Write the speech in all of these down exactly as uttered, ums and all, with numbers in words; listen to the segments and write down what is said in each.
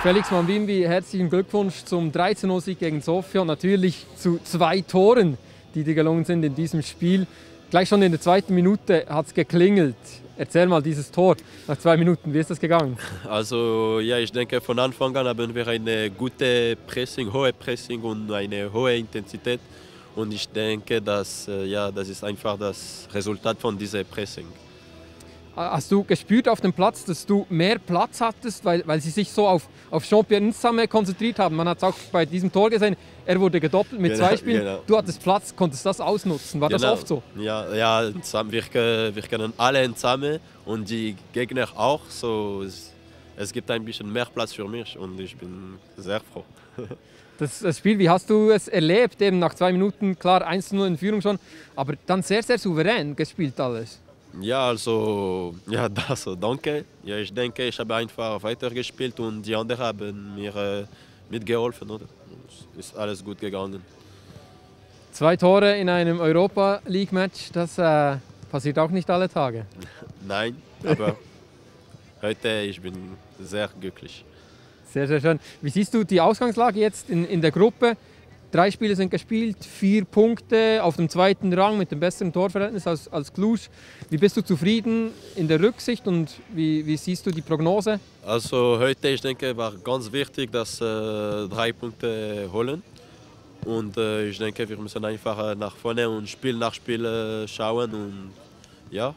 Felix Mambimbi, herzlichen Glückwunsch zum drei zu null Sieg gegen Sofia und natürlich zu zwei Toren, die dir gelungen sind in diesem Spiel. Gleich schon in der zweiten Minute hat es geklingelt. Erzähl mal dieses Tor nach zwei Minuten, wie ist das gegangen? Also ja, ich denke, von Anfang an haben wir eine gute Pressing, hohe Pressing und eine hohe Intensität. Und ich denke, dass, ja, das ist einfach das Resultat von diesem Pressing. Hast du gespürt auf dem Platz, dass du mehr Platz hattest, weil, weil sie sich so auf, auf Jean-Pierre Nsame konzentriert haben? Man hat es auch bei diesem Tor gesehen, er wurde gedoppelt mit Genau, zwei Spielen. genau. Du hattest Platz, konntest das ausnutzen. War Genau. das oft so? Ja, ja, wir, wir können alle zusammen und die Gegner auch. So, es, es gibt ein bisschen mehr Platz für mich und ich bin sehr froh. Das, das Spiel, wie hast du es erlebt? Eben nach zwei Minuten, klar, eins zu null in Führung schon, aber dann sehr, sehr souverän gespielt alles. Ja, also, ja, das, danke. Ja, ich denke, ich habe einfach weitergespielt und die anderen haben mir äh, mitgeholfen. Oder? Es ist alles gut gegangen. Zwei Tore in einem Europa-League-Match, das äh, passiert auch nicht alle Tage. Nein, aber heute ich bin sehr glücklich. Sehr, sehr schön. Wie siehst du die Ausgangslage jetzt in, in der Gruppe? Drei Spiele sind gespielt, vier Punkte auf dem zweiten Rang mit dem besseren Torverhältnis als, als Cluj. Wie bist du zufrieden in der Rücksicht und wie, wie siehst du die Prognose? Also heute, ich denke, war ganz wichtig, dass äh, drei Punkte holen. Und äh, ich denke, wir müssen einfach nach vorne und Spiel nach Spiel äh, schauen und ja.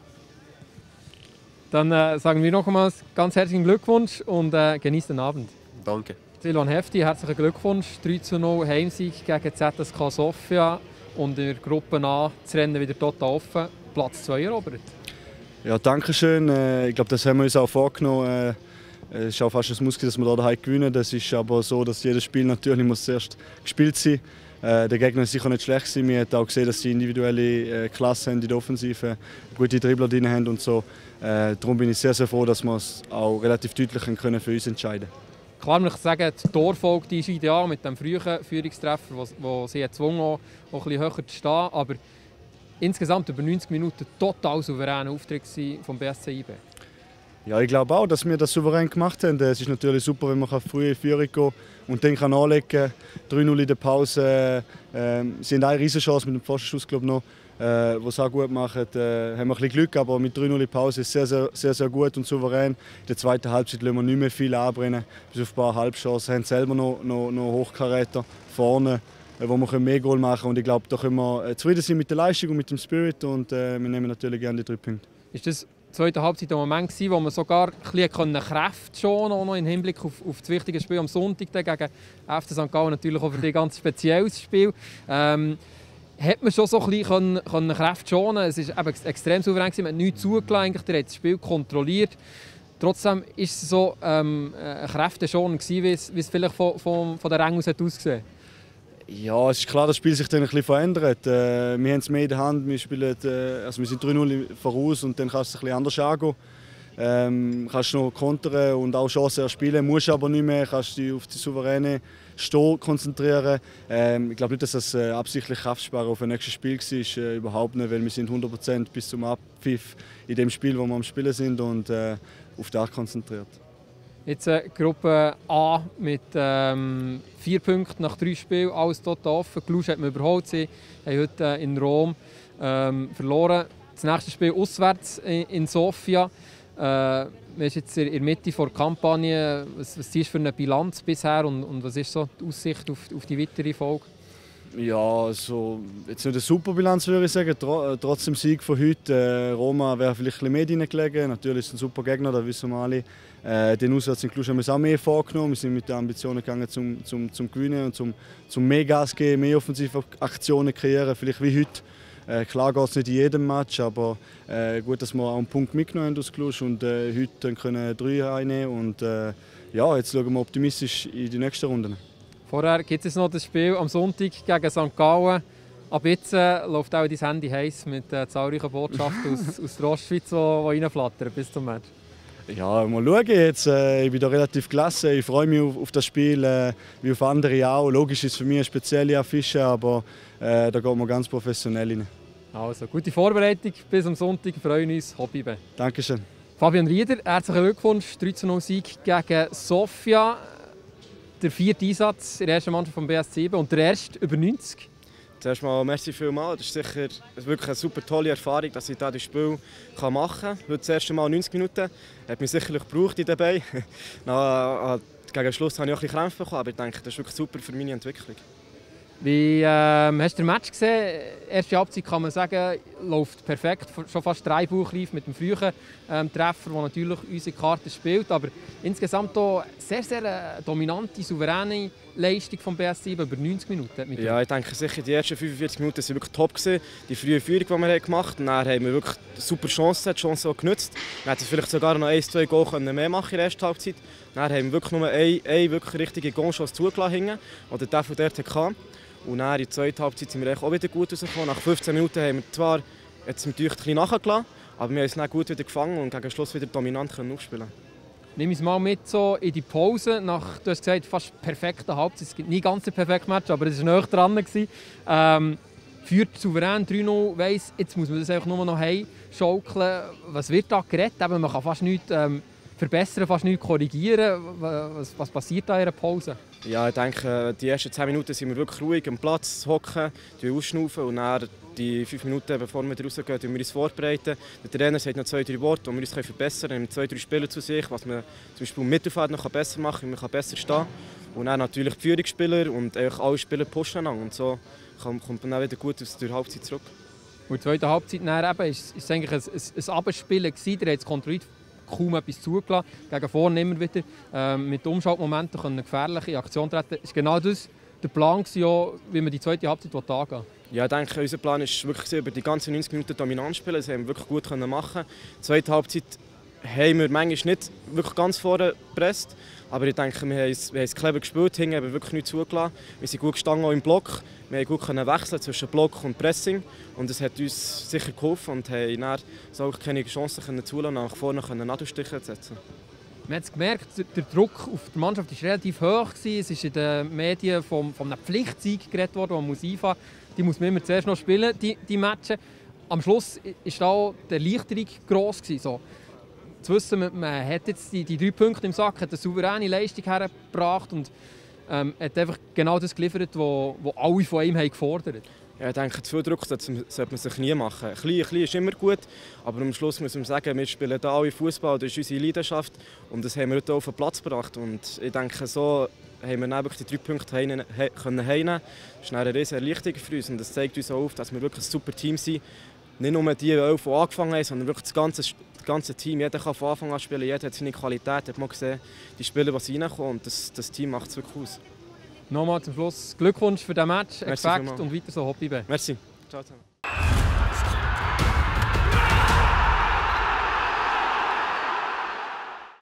Dann äh, sagen wir nochmals ganz herzlichen Glückwunsch und äh, genießt den Abend. Danke. Silvan Hefti, herzlichen Glückwunsch. drei zu null Heimsieg gegen Z S K Sofia und in der Gruppe A das Rennen wieder total offen. Platz zwei erobert. Ja, danke schön. Ich glaube, das haben wir uns auch vorgenommen. Es ist auch fast ein Muss, dass wir hier daheim gewinnen. Das ist aber so, dass jedes Spiel natürlich muss zuerst gespielt sein. Der Gegner ist sicher nicht schlecht. Wir haben auch gesehen, dass sie individuelle Klasse haben in der Offensive, gute Dribbler drin haben und so. Darum bin ich sehr, sehr froh, dass wir es auch relativ deutlich können für uns entscheiden können. Klar, man kann sagen, die Torfolge die ist ideal mit dem frühen Führungstreffer, wo, wo sie gezwungen haben, auch ein bisschen höher zu stehen. Aber insgesamt über neunzig Minuten total souveräner Auftritt vom B S C I B. Ja, ich glaube auch, dass wir das souverän gemacht haben. Es ist natürlich super, wenn man früh in Führung gehen und dann kann anlegen kann. drei null in der Pause. Ähm, sie haben eine riesige Chance mit dem Pfostenschuss, glaube ich, noch. Äh, was auch gut machen. Äh, haben wir ein bisschen Glück, aber mit drei null in Pause ist es sehr, sehr, sehr gut und souverän. In der zweiten Halbzeit lassen wir nicht mehr viel anbrennen, bis auf ein paar Halbchancen. Wir haben selber noch, noch, noch Hochkaräter vorne, äh, wo wir mehr Goal machen können. Und ich glaube, da können wir äh, zufrieden sein mit der Leistung und mit dem Spirit und äh, wir nehmen natürlich gerne die drei Punkte. Ist das die zweite Halbzeit ein Moment gewesen, wo man sogar ein bisschen Kräfte schonen konnte, auch noch im Hinblick auf, auf das wichtige Spiel am Sonntag gegen F C Sankt Gallen, natürlich auch für dich ein ganz spezielles Spiel. Ähm, Hat man schon so ein bisschen können Kräfte schonen. Es war extrem souverän, man hat nichts zugelassen, er hat das Spiel kontrolliert. Trotzdem war es so ähm, ein Kräfteschonung, wie es, wie es vielleicht von, von, von der Ränge aus ausgesehen hat. Ja, es ist klar, dass das Spiel sich dann ein bisschen verändert. Äh, wir haben es mehr in der Hand, wir, spielen, äh, also wir sind drei null voraus und dann kannst du es ein bisschen anders angehen. Ähm, kannst noch kontern und auch Chancen erspielen, musst aber nicht mehr, kannst dich auf die souveräne Stehen konzentrieren. Ähm, ich glaube nicht, dass das äh, absichtlich Kraftsparen auf ein nächstes Spiel war, äh, überhaupt nicht, weil wir sind hundert Prozent bis zum Abpfiff in dem Spiel, wo wir am Spielen sind und äh, auf das konzentriert. Jetzt äh, Gruppe A mit ähm, vier Punkten nach drei Spielen, alles total offen. Cluj hat man überholt, sie haben heute äh, in Rom ähm, verloren. Das nächste Spiel auswärts in, in Sofia. Äh, man ist jetzt in der Mitte der Kampagne. Was, was ist für eine Bilanz bisher und, und was ist so die Aussicht auf, auf die weitere Folge? Ja, also jetzt nicht eine super Bilanz, würde ich sagen. Tr trotz dem Sieg von heute. Äh, Roma wäre vielleicht ein bisschen mehr gelegen. Natürlich ist es ein super Gegner, das wissen wir alle. Äh, den Auswärts in Cluj haben wir es auch mehr vorgenommen. Wir sind mit den Ambitionen gegangen zum, zum, zum Gewinnen und zum, zum mehr Gas geben, mehr offensive Aktionen kreieren, vielleicht wie heute. Äh, klar geht es nicht in jedem Match, aber äh, gut, dass wir auch einen Punkt mitgenommen haben aus Cluj und äh, heute können drei einnehmen und äh, ja, jetzt schauen wir optimistisch in die nächsten Runden. Vorher gibt es noch das Spiel am Sonntag gegen Sankt Gallen. Ab jetzt äh, läuft auch dein Handy heiß mit äh, zahlreichen Botschaften aus, aus der Ostschweiz, die reinflattern bis zum Match. Ja, mal schauen jetzt. Äh, ich bin da relativ klasse. Ich freue mich auf, auf das Spiel, äh, wie auf andere auch. Logisch ist es für mich eine spezielle Affische, aber äh, da gehen wir ganz professionell rein. Also, gute Vorbereitung bis am Sonntag. Wir freuen uns. Hobby. Dankeschön. Fabian Rieder, herzlichen Glückwunsch. drei zu null Sieg gegen Sofia. der vierte Einsatz in der ersten Mannschaft vom B S sieben und der erste über neunzig. Zuerst mal merci vielmals. Das ist sicher wirklich eine super tolle Erfahrung, dass ich dieses Spiel machen kann. Heute das erste Mal neunzig Minuten. Hat mich sicherlich gebraucht in den Beinen. Gegen Schluss habe ich auch ein bisschen Krämpfe bekommen, aber ich denke, das ist wirklich super für meine Entwicklung. Wie ähm, hast du den Match gesehen? Erste Halbzeit kann man sagen, läuft perfekt, schon fast drei Buchreif mit dem frühen ähm, Treffer, der natürlich unsere Karte spielt. Aber insgesamt auch sehr, sehr äh, dominante, souveräne Leistung vom B S sieben über neunzig Minuten. Ja, ich denke sicher, die ersten fünfundvierzig Minuten waren wirklich top gewesen. Die frühe Führung, die wir gemacht haben, dann haben wir wirklich super Chancen, die Chance auch genutzt. Wir hätten vielleicht sogar noch ein, zwei Goal mehr machen in der ersten Halbzeit. Dann haben wir wirklich nur eine, eine wirklich richtige Goalchance zugelassen, oder der von dort hatte. Und dann in der zweiten Halbzeit sind wir auch wieder gut rausgekommen. Nach fünfzehn Minuten haben wir zwar jetzt natürlich ein bisschen nachgelassen, aber wir haben es dann gut wieder gefangen und gegen Schluss wieder dominant aufspielen. Nimm uns mal mit so in die Pause. Nach, du hast gesagt, fast perfekte Halbzeit. Es gibt nie ganz ein perfektes Match, aber es war näher dran. Ähm, führt souverän drei null, weiss, jetzt muss man das einfach nur noch heimschaukeln. Was wird da geredet? Eben, man kann fast nichts ähm, verbessern, fast nichts korrigieren. Was, was passiert da in einer Pause? Ja, ich denke, die ersten zehn Minuten sind wir wirklich ruhig am Platz, hocken, ausschnaufen und dann die fünf Minuten, bevor wir rausgehen, wir uns vorbereiten. Der Trainer sagt noch zwei, drei Worte, die wir uns verbessern können. Wir haben zwei, drei Spieler zu sich, was man zum Beispiel im Mittelfeld noch besser machen kann, man kann besser stehen. Und dann natürlich die Führungsspieler und alle Spieler pushen einander. Und so kommt man dann wieder gut aus der Halbzeit zurück. Und in der zweiten Halbzeit war es eigentlich ein, ein, ein Abspielen. Der hat es kontrolliert, kaum etwas zugelassen. Gegen vorne immer wieder ähm, mit Umschaltmomenten können gefährliche Aktion treten. Ist genau das der Plan, ja, wie man die zweite Halbzeit angehen will? Ja, ich denke, unser Plan war wirklich, über die ganzen neunzig Minuten dominant spielen. Das haben wir wirklich gut machen. Die zweite Halbzeit haben wir manchmal nicht wirklich ganz vorne gepresst. Aber ich denke, wir haben es, wir haben es clever gespielt, haben wir wirklich nichts zugelassen. Wir sind gut gestanden auch im Block. Wir haben gut wechseln zwischen Block und Pressing. Und das hat uns sicher geholfen und haben dann so keine Chancen zulassen, nach vorne Nadelstiche zu setzen. Man hat gemerkt, der Druck auf die Mannschaft war relativ hoch. Es ist in den Medien von, von einem Pflichtsieg geredet worden, man muss einfahren. Die muss man immer zuerst noch spielen, die, die Matches. Am Schluss war auch die Erleichterung gross. So. Zu wissen, man, man hat jetzt die, die drei Punkte im Sack, hat eine souveräne Leistung hergebracht und ähm, hat einfach genau das geliefert, was alle von ihm haben gefordert haben. Ja, ich denke, zu viel Druck sollte man sich nie machen. Ein bisschen, ein bisschen ist immer gut, aber am Schluss muss man sagen, wir spielen hier alle Fußball, das ist unsere Leidenschaft und das haben wir heute auf den Platz gebracht. Und ich denke, so haben wir wirklich die drei Punkte heimnehmen können. Das ist eine riesige Erleichterung für uns und das zeigt uns auch auf, dass wir wirklich ein super Team sind. Nicht nur die elf, die angefangen haben, sondern wirklich das ganze, das ganze Team. Jeder kann von Anfang an spielen, jeder hat seine Qualität, hat man gesehen, die Spieler, die reinkommen und das, das Team macht es wirklich aus. Nochmal zum Schluss Glückwunsch für den Match, Merci Effekt und weiter so, Hobby. Merci. Ciao zusammen.